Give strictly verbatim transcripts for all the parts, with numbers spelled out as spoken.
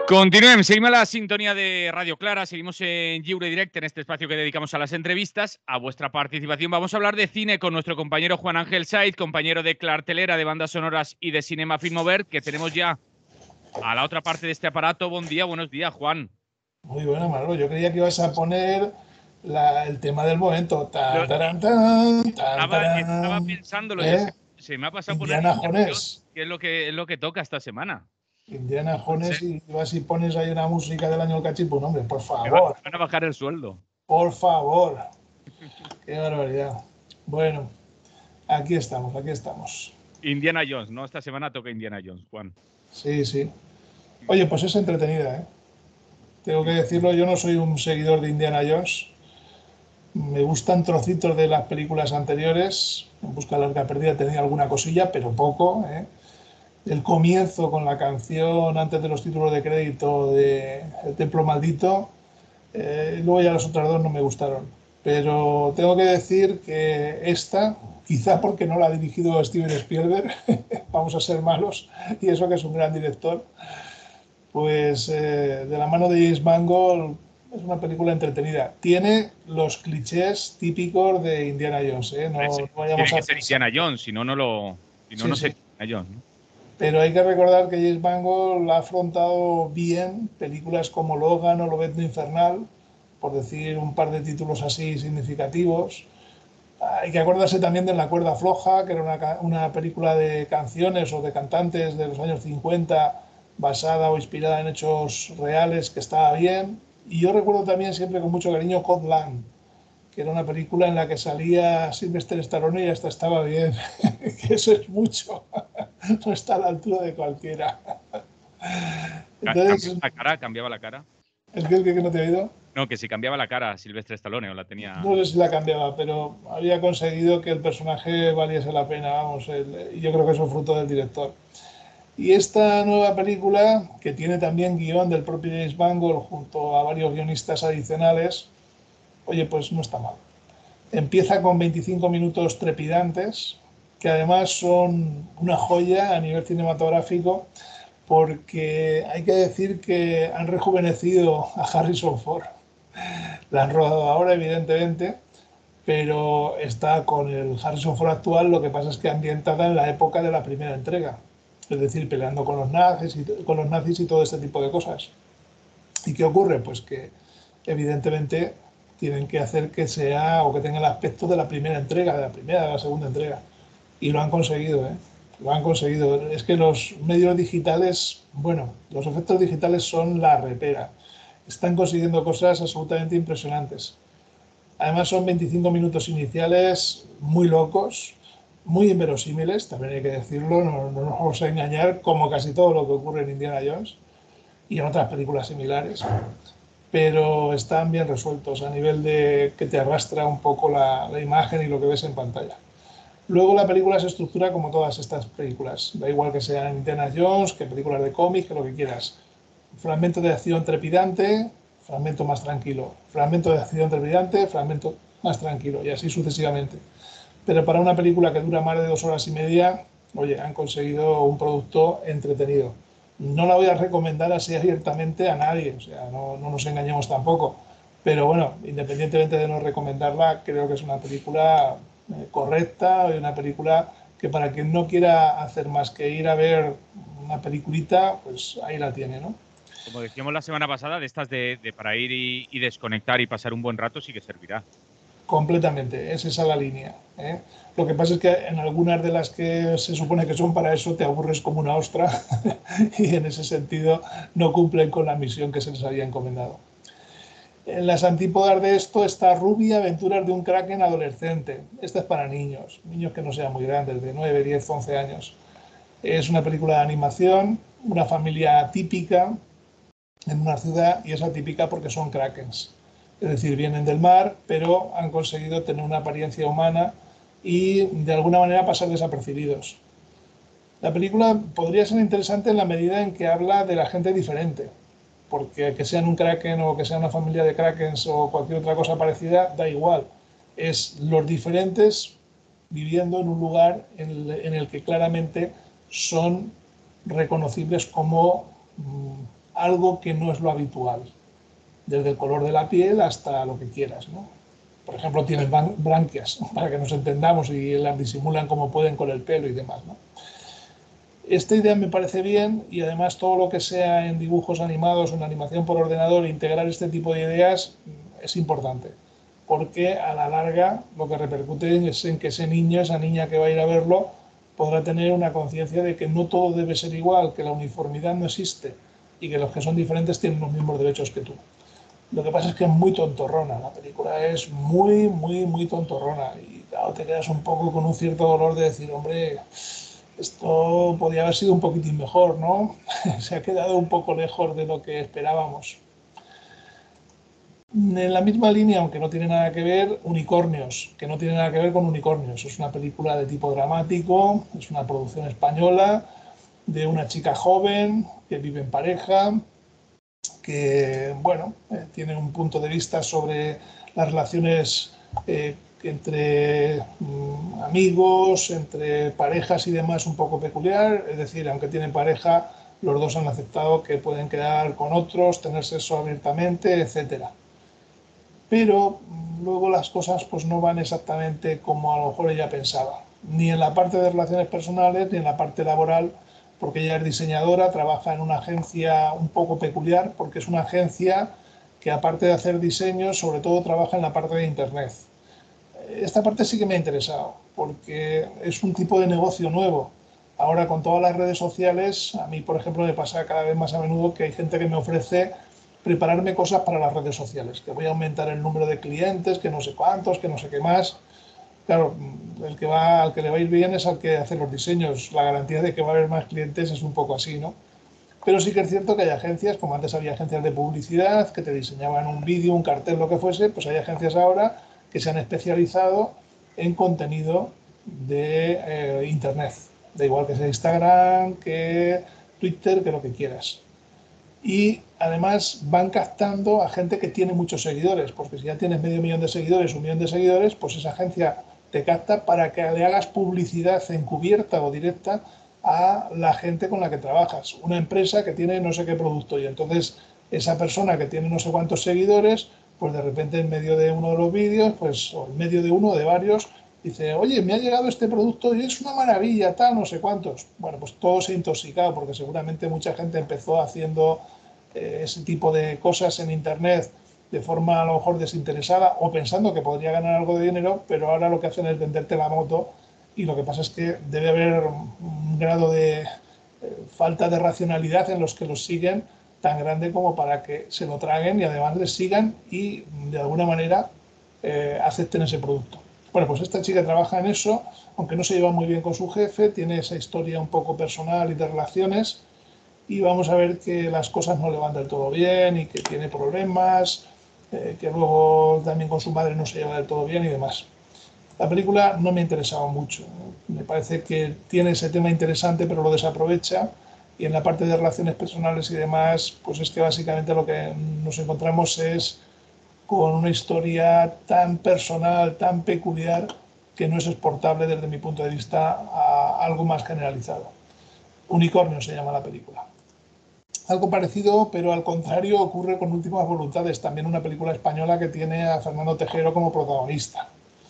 Continuem, seguim a la sintonía de Radio Clara, seguimos en Lliure Directe, en este espacio que dedicamos a las entrevistas, a vuestra participación. Vamos a hablar de cine con nuestro compañero Juan Ángel Saiz, compañero de cartelera de bandas sonoras y de Cinema Filmover, que tenemos ya a la otra parte de este aparato. Buen día, buenos días, Juan. Muy bueno, Manolo. Yo creía que ibas a poner la, el tema del momento. Tan, Lo, taran, tan, tan, estaba, taran, estaba pensándolo, ya ¿eh? se, se me ha pasado poner Indiana Indiana Jones, Jones. que es lo que, es lo que toca esta semana. Indiana No sé, Jones, y vas y pones ahí una música del año del cachipo. No, hombre, por me, va, favor. me van a bajar el sueldo. Por favor. Qué barbaridad. Bueno, aquí estamos, aquí estamos. Indiana Jones, ¿no? Esta semana toca Indiana Jones, Juan. Sí, sí. Oye, pues es entretenida, ¿eh? Tengo que decirlo, yo no soy un seguidor de Indiana Jones. Me gustan trocitos de las películas anteriores. En Busca de la Arca Perdida tenía alguna cosilla, pero poco, ¿eh? El comienzo con la canción antes de los títulos de crédito de El Templo Maldito, eh, luego ya las otras dos no me gustaron. Pero tengo que decir que esta, quizá porque no la ha dirigido Steven Spielberg, vamos a ser malos, y eso que es un gran director, pues eh, de la mano de James Mangold es una película entretenida. Tiene los clichés típicos de Indiana Jones, ¿eh? No, no vayamos Tiene a que ser pensar. Indiana Jones, si no, no lo. Si no, Sí, no sí. sería Indiana Jones, ¿no? Pero hay que recordar que James Mangold ha afrontado bien películas como Logan o Lobezno Infernal, por decir un par de títulos así significativos. Hay que acordarse también de La Cuerda Floja, que era una, una película de canciones o de cantantes de los años cincuenta, basada o inspirada en hechos reales, que estaba bien. Y yo recuerdo también siempre con mucho cariño Code Land, que era una película en la que salía Sylvester Stallone y hasta estaba bien. Que eso es mucho. No está a la altura de cualquiera. Cambiaba Entonces, la cara, cambiaba la cara. ¿el que, el que no te he oído? No, que si cambiaba la cara a Silvestre Stallone o la tenía. No sé si la cambiaba, pero había conseguido que el personaje valiese la pena, vamos, el, y yo creo que eso es fruto del director. Y esta nueva película, que tiene también guión del propio James Mangold junto a varios guionistas adicionales, oye, pues no está mal. Empieza con veinticinco minutos trepidantes, que además son una joya a nivel cinematográfico, porque hay que decir que han rejuvenecido a Harrison Ford. La han rodado ahora, evidentemente, pero está con el Harrison Ford actual, lo que pasa es que ambientada en la época de la primera entrega, es decir, peleando con los nazis y, con los nazis y todo este tipo de cosas. ¿Y qué ocurre? Pues que evidentemente tienen que hacer que sea o que tenga el aspecto de la primera entrega, de la primera, de la segunda entrega. Y lo han conseguido, ¿eh? Lo han conseguido. Es que los medios digitales, bueno, los efectos digitales son la repera. Están consiguiendo cosas absolutamente impresionantes. Además son veinticinco minutos iniciales muy locos, muy inverosímiles, también hay que decirlo, no, no nos vamos a engañar, como casi todo lo que ocurre en Indiana Jones y en otras películas similares, pero están bien resueltos a nivel de que te arrastra un poco la, la imagen y lo que ves en pantalla. Luego la película se estructura como todas estas películas, da igual que sean Indiana Jones, que películas de cómics, que lo que quieras. Fragmento de acción trepidante, fragmento más tranquilo, fragmento de acción trepidante, fragmento más tranquilo, y así sucesivamente. Pero para una película que dura más de dos horas y media, oye, han conseguido un producto entretenido. No la voy a recomendar así abiertamente a nadie, o sea, no, no nos engañemos tampoco. Pero bueno, independientemente de no recomendarla, creo que es una película eh, correcta y una película que para quien no quiera hacer más que ir a ver una peliculita, pues ahí la tiene, ¿no? Como decíamos la semana pasada, de estas de, de para ir y, y desconectar y pasar un buen rato, sí que servirá. Completamente, es esa la línea, ¿eh? Lo que pasa es que en algunas de las que se supone que son para eso te aburres como una ostra y en ese sentido no cumplen con la misión que se les había encomendado. En las antípodas de esto está Ruby, aventuras de un kraken adolescente. Esta es para niños, niños que no sean muy grandes, de nueve, diez, once años. Es una película de animación, una familia típica en una ciudad, y es atípica porque son krakens. Es decir, vienen del mar, pero han conseguido tener una apariencia humana y de alguna manera pasar desapercibidos. La película podría ser interesante en la medida en que habla de la gente diferente, porque que sean un kraken o que sea una familia de krakens o cualquier otra cosa parecida, da igual. Es los diferentes viviendo en un lugar en el, en el que claramente son reconocibles como algo que no es lo habitual, desde el color de la piel hasta lo que quieras, ¿no? Por ejemplo, tienen branquias, para que nos entendamos, y las disimulan como pueden con el pelo y demás, ¿no? Esta idea me parece bien, y además todo lo que sea en dibujos animados o en animación por ordenador, integrar este tipo de ideas es importante, porque a la larga lo que repercute es en que ese niño, esa niña que va a ir a verlo, podrá tener una conciencia de que no todo debe ser igual, que la uniformidad no existe y que los que son diferentes tienen los mismos derechos que tú. Lo que pasa es que es muy tontorrona, la película es muy, muy, muy tontorrona, y claro, te quedas un poco con un cierto dolor de decir, hombre, esto podría haber sido un poquitín mejor, ¿no? Se ha quedado un poco lejos de lo que esperábamos. En la misma línea, aunque no tiene nada que ver, Unicornios, que no tiene nada que ver con Unicornios. Es una película de tipo dramático, es una producción española de una chica joven que vive en pareja, que, bueno, eh, tiene un punto de vista sobre las relaciones eh, entre mm, amigos, entre parejas y demás un poco peculiar. Es decir, aunque tienen pareja, los dos han aceptado que pueden quedar con otros, tener sexo abiertamente, etcétera. Pero mm, luego las cosas pues no van exactamente como a lo mejor ella pensaba, ni en la parte de relaciones personales ni en la parte laboral, porque ella es diseñadora, trabaja en una agencia un poco peculiar, porque es una agencia que, aparte de hacer diseños, sobre todo trabaja en la parte de internet. Esta parte sí que me ha interesado, porque es un tipo de negocio nuevo. Ahora, con todas las redes sociales, a mí, por ejemplo, me pasa cada vez más a menudo que hay gente que me ofrece prepararme cosas para las redes sociales, que voy a aumentar el número de clientes, que no sé cuántos, que no sé qué más. Claro, el que va, al que le va a ir bien es al que hace los diseños. La garantía de que va a haber más clientes es un poco así, ¿no? Pero sí que es cierto que hay agencias, como antes había agencias de publicidad que te diseñaban un vídeo, un cartel, lo que fuese, pues hay agencias ahora que se han especializado en contenido de eh, Internet. Da igual que sea Instagram, que Twitter, que lo que quieras. Y además van captando a gente que tiene muchos seguidores, porque si ya tienes medio millón de seguidores, un millón de seguidores, pues esa agencia te capta para que le hagas publicidad encubierta o directa a la gente con la que trabajas. Una empresa que tiene no sé qué producto, y entonces esa persona que tiene no sé cuántos seguidores, pues de repente en medio de uno de los vídeos, pues o en medio de uno o de varios, dice, oye, me ha llegado este producto y es una maravilla, tal, no sé cuántos. Bueno, pues todo se ha intoxicado, porque seguramente mucha gente empezó haciendo eh, ese tipo de cosas en Internet de forma a lo mejor desinteresada o pensando que podría ganar algo de dinero, pero ahora lo que hacen es venderte la moto, y lo que pasa es que debe haber un grado de eh, falta de racionalidad en los que los siguen tan grande como para que se lo traguen y además les sigan y de alguna manera eh, acepten ese producto. Bueno, pues esta chica trabaja en eso, aunque no se lleva muy bien con su jefe, tiene esa historia un poco personal y de relaciones, y vamos a ver que las cosas no le van del todo bien y que tiene problemas, eh, que luego también con su madre no se lleva del todo bien y demás. La película no me ha interesado mucho. Me parece que tiene ese tema interesante, pero lo desaprovecha. Y en la parte de relaciones personales y demás, pues es que básicamente lo que nos encontramos es con una historia tan personal, tan peculiar, que no es exportable desde mi punto de vista a algo más generalizado. Unicornio se llama la película. Algo parecido, pero al contrario, ocurre con Últimas Voluntades, también una película española que tiene a Fernando Tejero como protagonista.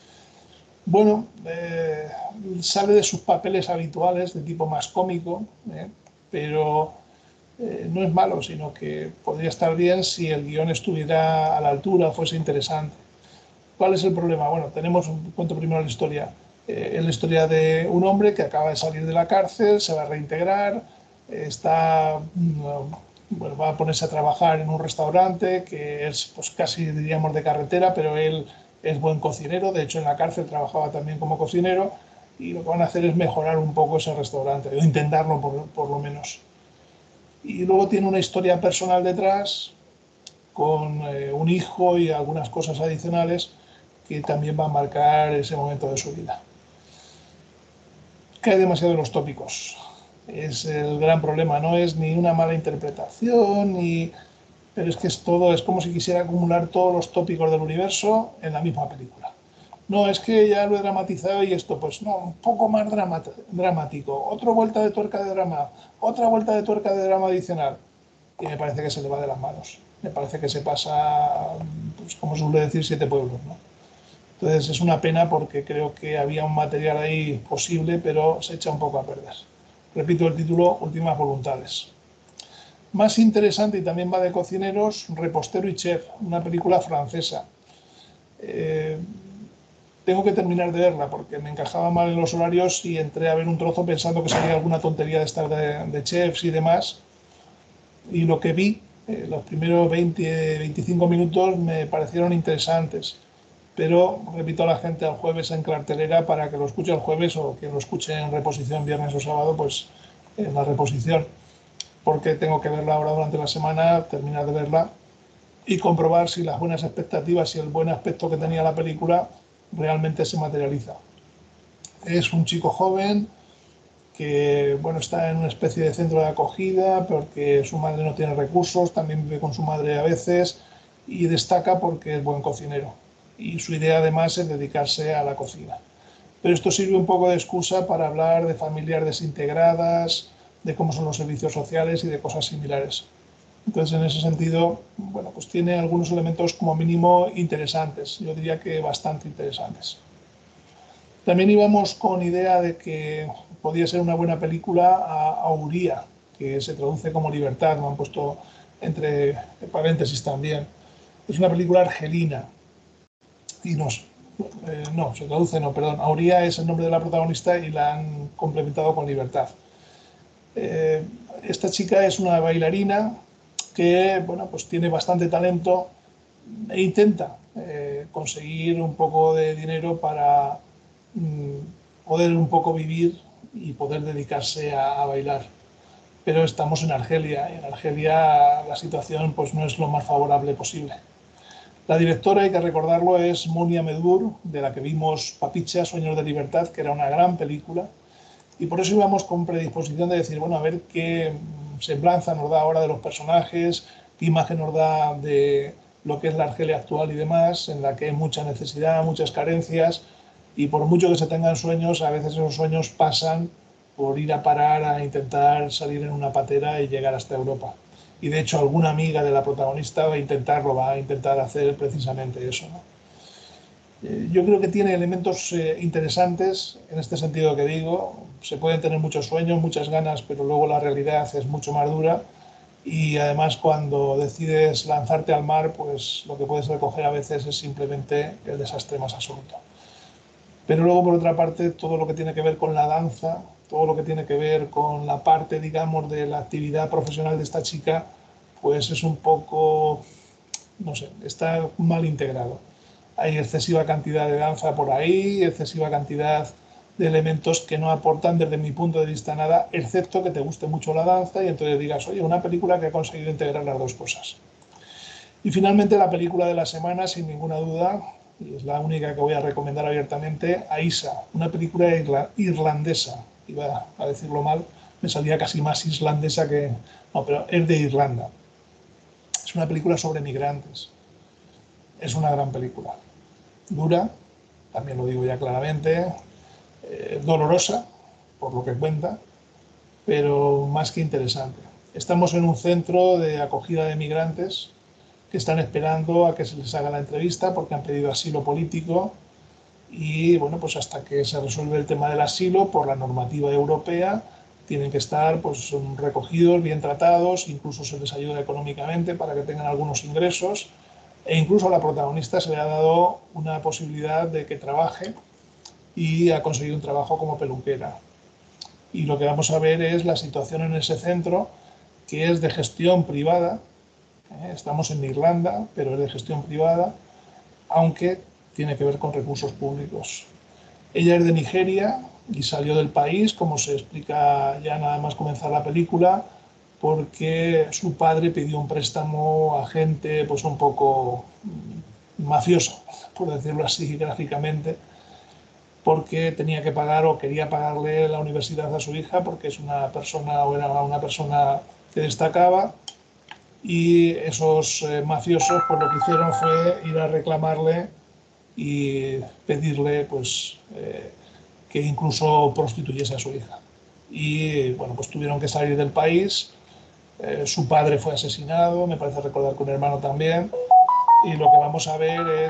Bueno, eh, sale de sus papeles habituales de tipo más cómico, eh, pero eh, no es malo, sino que podría estar bien si el guión estuviera a la altura, fuese interesante. ¿Cuál es el problema? Bueno, tenemos, cuento primero la historia. Eh, es la historia de un hombre que acaba de salir de la cárcel, se va a reintegrar, está, bueno, va a ponerse a trabajar en un restaurante que es pues casi diríamos de carretera, pero él es buen cocinero. De hecho, en la cárcel trabajaba también como cocinero, y lo que van a hacer es mejorar un poco ese restaurante, o intentarlo por, por lo menos. Y luego tiene una historia personal detrás, con eh, un hijo y algunas cosas adicionales que también van a marcar ese momento de su vida. Cae demasiado en los tópicos. Es el gran problema, no es ni una mala interpretación, ni... pero es que es todo, es como si quisiera acumular todos los tópicos del universo en la misma película. No, es que ya lo he dramatizado y esto, pues no, un poco más dramático. Otra vuelta de tuerca de drama, otra vuelta de tuerca de drama adicional. y me parece que se le va de las manos. Me parece que se pasa, pues, como suele decir, siete pueblos, ¿no? Entonces es una pena porque creo que había un material ahí posible, pero se echa un poco a perder. Repito el título, Últimas Voluntades. Más interesante, y también va de cocineros, Repostero y Chef, una película francesa. Eh, tengo que terminar de verla porque me encajaba mal en los horarios y entré a ver un trozo pensando que sería alguna tontería de estar de, de chefs y demás. Y lo que vi, eh, los primeros veinte veinticinco minutos me parecieron interesantes. Pero repito a la gente al jueves en cartelera para que lo escuche el jueves o que lo escuche en reposición viernes o sábado, pues en la reposición. Porque tengo que verla ahora durante la semana, terminar de verla y comprobar si las buenas expectativas y el buen aspecto que tenía la película realmente se materializa. Es un chico joven que bueno, está en una especie de centro de acogida porque su madre no tiene recursos, también vive con su madre a veces y destaca porque es buen cocinero. Y su idea además es dedicarse a la cocina. Pero esto sirve un poco de excusa para hablar de familias desintegradas, de cómo son los servicios sociales y de cosas similares. Entonces, en ese sentido, bueno, pues tiene algunos elementos como mínimo interesantes, yo diría que bastante interesantes. También íbamos con idea de que podía ser una buena película a Auría, que se traduce como libertad, me han puesto entre paréntesis también. Es una película argelina y nos, eh, no, se traduce, no, perdón, Auría es el nombre de la protagonista y la han complementado con libertad. Eh, esta chica es una bailarina que bueno, pues tiene bastante talento e intenta eh, conseguir un poco de dinero para mm, poder un poco vivir y poder dedicarse a, a bailar. Pero estamos en Argelia y en Argelia la situación pues, no es lo más favorable posible. La directora, hay que recordarlo, es Monia Medur, de la que vimos Papicha, Sueños de Libertad, que era una gran película. Y por eso íbamos con predisposición de decir, bueno, a ver qué semblanza nos da ahora de los personajes, qué imagen nos da de lo que es la Argelia actual y demás, en la que hay mucha necesidad, muchas carencias, y por mucho que se tengan sueños, a veces esos sueños pasan por ir a parar a intentar salir en una patera y llegar hasta Europa. Y de hecho alguna amiga de la protagonista va a intentarlo, va a intentar hacer precisamente eso, ¿no? Yo creo que tiene elementos eh, interesantes en este sentido que digo. Se pueden tener muchos sueños, muchas ganas, pero luego la realidad es mucho más dura. Y además cuando decides lanzarte al mar, pues lo que puedes recoger a veces es simplemente el desastre más absoluto. Pero luego, por otra parte, todo lo que tiene que ver con la danza, todo lo que tiene que ver con la parte, digamos, de la actividad profesional de esta chica, pues es un poco, no sé, está mal integrado. Hay excesiva cantidad de danza por ahí, excesiva cantidad de elementos que no aportan desde mi punto de vista nada, excepto que te guste mucho la danza y entonces digas, oye, una película que ha conseguido integrar las dos cosas. Y finalmente la película de la semana, sin ninguna duda, y es la única que voy a recomendar abiertamente, Aisa, una película irla irlandesa. Iba a decirlo mal, me salía casi más islandesa que... No, pero es de Irlanda. Es una película sobre migrantes. Es una gran película. Dura, también lo digo ya claramente, eh, dolorosa, por lo que cuenta, pero más que interesante. Estamos en un centro de acogida de migrantes que están esperando a que se les haga la entrevista porque han pedido asilo político y bueno, pues hasta que se resuelve el tema del asilo por la normativa europea tienen que estar pues recogidos, bien tratados, incluso se les ayuda económicamente para que tengan algunos ingresos e incluso a la protagonista se le ha dado una posibilidad de que trabaje y ha conseguido un trabajo como peluquera. Y lo que vamos a ver es la situación en ese centro que es de gestión privada. Estamos en Irlanda, pero es de gestión privada, aunque tiene que ver con recursos públicos. Ella es de Nigeria y salió del país, como se explica ya nada más comenzar la película, porque su padre pidió un préstamo a gente pues un poco mafiosa, por decirlo así gráficamente, porque tenía que pagar o quería pagarle la universidad a su hija porque es una persona o era una persona que destacaba y esos eh, mafiosos pues lo que hicieron fue ir a reclamarle y pedirle pues eh, que incluso prostituyese a su hija. Y bueno, pues tuvieron que salir del país eh, su padre fue asesinado, me parece recordar que un hermano también, y lo que vamos a ver es,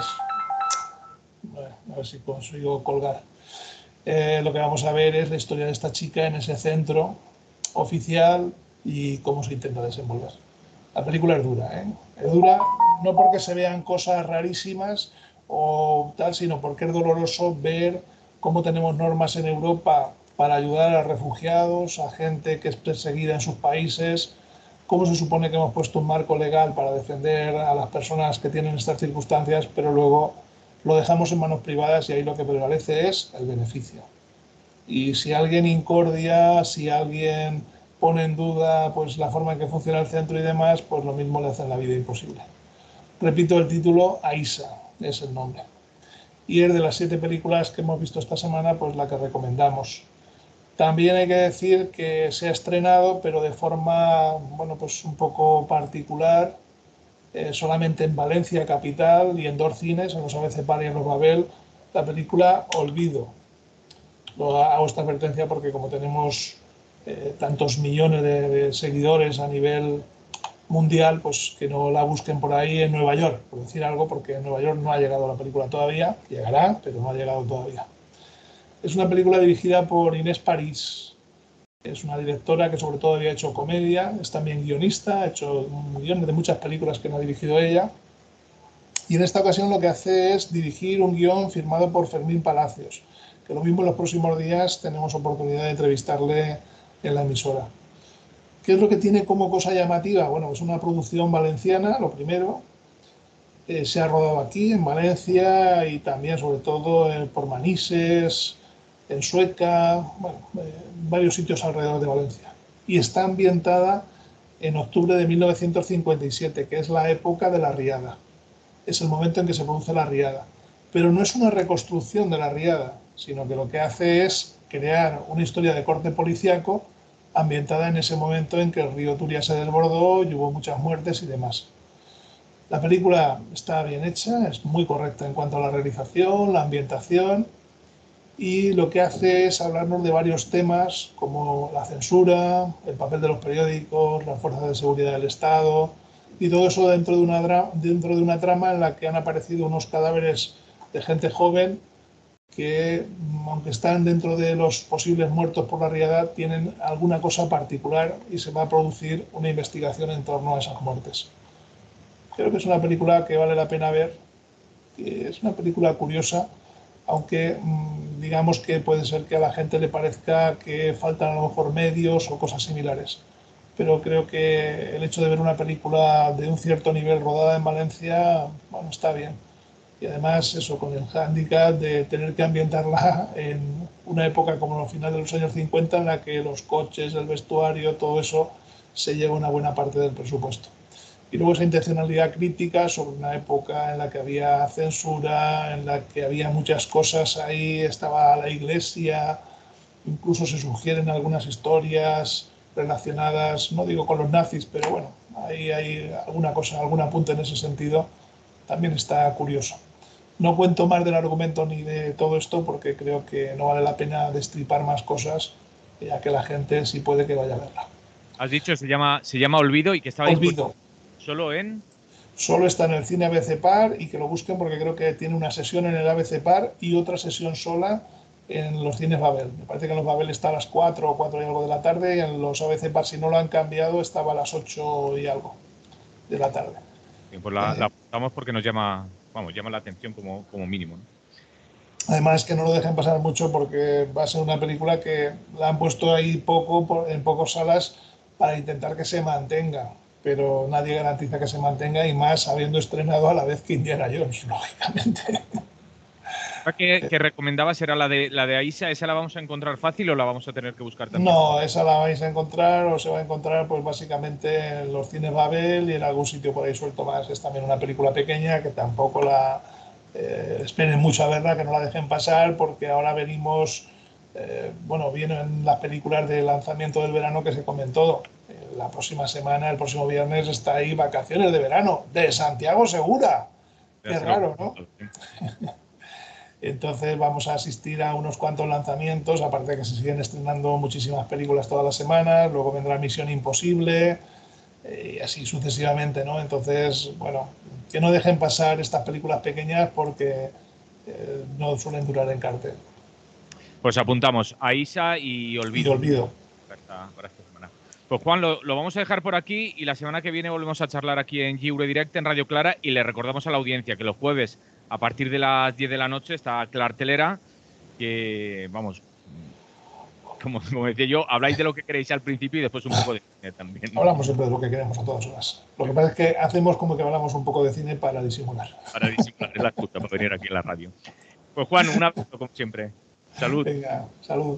a ver si consigo colgar, eh, lo que vamos a ver es la historia de esta chica en ese centro oficial y cómo se intenta desenvolver. La película es dura, ¿eh? Es dura no porque se vean cosas rarísimas o tal, sino porque es doloroso ver cómo tenemos normas en Europa para ayudar a refugiados, a gente que es perseguida en sus países, cómo se supone que hemos puesto un marco legal para defender a las personas que tienen estas circunstancias, pero luego lo dejamos en manos privadas y ahí lo que prevalece es el beneficio. Y si alguien incordia, si alguien pone en duda pues, la forma en que funciona el centro y demás, pues lo mismo le hacen la vida imposible. Repito el título, Aisha es el nombre. Y es de las siete películas que hemos visto esta semana, pues la que recomendamos. También hay que decir que se ha estrenado, pero de forma, bueno, pues un poco particular, eh, solamente en Valencia capital y en dos cines, en los A B C Par y en los Babel, la película Olvido. Lo hago esta advertencia porque como tenemos eh, tantos millones de, de seguidores a nivel mundial, pues que no la busquen por ahí en Nueva York, por decir algo, porque en Nueva York no ha llegado la película todavía, llegará, pero no ha llegado todavía. Es una película dirigida por Inés París. Es una directora que sobre todo había hecho comedia, es también guionista, ha hecho un guion de muchas películas que no ha dirigido ella. Y en esta ocasión lo que hace es dirigir un guión firmado por Fermín Palacios, que lo mismo en los próximos días tenemos oportunidad de entrevistarle en la emisora. ¿Qué es lo que tiene como cosa llamativa? Bueno, es una producción valenciana, lo primero. Eh, se ha rodado aquí, en Valencia, y también, sobre todo, eh, por Manises, en Sueca, bueno, eh, varios sitios alrededor de Valencia. Y está ambientada en octubre de mil novecientos cincuenta y siete, que es la época de la riada. Es el momento en que se produce la riada. Pero no es una reconstrucción de la riada, sino que lo que hace es crear una historia de corte policíaco ambientada en ese momento en que el río Turia se desbordó y hubo muchas muertes y demás. La película está bien hecha, es muy correcta en cuanto a la realización, la ambientación, y lo que hace es hablarnos de varios temas como la censura, el papel de los periódicos, las fuerzas de seguridad del Estado, y todo eso dentro de una, dentro de una trama en la que han aparecido unos cadáveres de gente joven que, aunque están dentro de los posibles muertos por la riada, tienen alguna cosa particular y se va a producir una investigación en torno a esas muertes. Creo que es una película que vale la pena ver, que es una película curiosa, aunque digamos que puede ser que a la gente le parezca que faltan a lo mejor medios o cosas similares. Pero creo que el hecho de ver una película de un cierto nivel rodada en Valencia, bueno, está bien. Y además eso, con el hándicap de tener que ambientarla en una época como los finales de los años cincuenta, en la que los coches, el vestuario, todo eso se lleva una buena parte del presupuesto. Y luego esa intencionalidad crítica sobre una época en la que había censura, en la que había muchas cosas ahí, estaba la iglesia, incluso se sugieren algunas historias relacionadas, no digo con los nazis, pero bueno, ahí hay alguna cosa, algún apunte en ese sentido, también está curioso. No cuento más del argumento ni de todo esto porque creo que no vale la pena destripar más cosas, ya que la gente sí puede que vaya a verla. Has dicho, se llama, se llama Olvido y que estaba Olvido. Solo en... Solo está en el cine A B C Par y que lo busquen porque creo que tiene una sesión en el A B C Par y otra sesión sola en los cines Babel. Me parece que en los Babel está a las cuatro o cuatro y algo de la tarde y en los A B C Par, si no lo han cambiado, estaba a las ocho y algo de la tarde. Bien, pues la, eh, la apuntamos porque nos llama, vamos, llama la atención como, como mínimo, ¿no? Además, que no lo dejen pasar mucho porque va a ser una película que la han puesto ahí poco, en pocas salas, para intentar que se mantenga. Pero nadie garantiza que se mantenga, y más habiendo estrenado a la vez que Indiana Jones, lógicamente. ¿La que, que recomendabas era la de, la de Aisha? ¿Esa la vamos a encontrar fácil o la vamos a tener que buscar también? No, esa la vais a encontrar o se va a encontrar pues básicamente en los cines Babel y en algún sitio por ahí suelto más. Es también una película pequeña que tampoco la eh, esperen mucho a verla, que no la dejen pasar porque ahora venimos, eh, bueno, vienen las películas de lanzamiento del verano que se comen todo. Eh, la próxima semana, el próximo viernes, está ahí Vacaciones de Verano, de Santiago Segura. Qué raro, ¿no? Entonces vamos a asistir a unos cuantos lanzamientos, aparte de que se siguen estrenando muchísimas películas todas las semanas. Luego vendrá Misión Imposible, y así sucesivamente, ¿no? Entonces, bueno, que no dejen pasar estas películas pequeñas porque eh, no suelen durar en cartel. Pues apuntamos a Isa y Y Olvido. Olvido. Para esta, para esta semana. Pues Juan, lo, lo vamos a dejar por aquí y la semana que viene volvemos a charlar aquí en Lliure Direct, en Radio Clara, y le recordamos a la audiencia que los jueves a partir de las diez de la noche está Clartelera, que, vamos, como, como decía yo, habláis de lo que queréis al principio y después un poco de cine también. Hablamos siempre de lo que queremos a todas horas. Lo que pasa es que hacemos como que hablamos un poco de cine para disimular. Para disimular, es la excusa para venir aquí en la radio. Pues Juan, un abrazo como siempre. Salud. Venga, salud.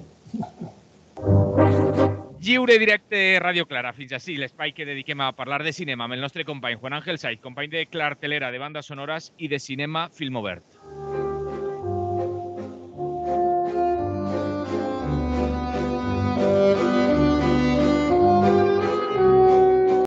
Lliure Directe Radio Clara, fins així l'espai que dediquem a parlar de cinema amb el nostre company Juan Ángel Saiz, company de Clartelera, de bandes sonores i de cinema Film Obert.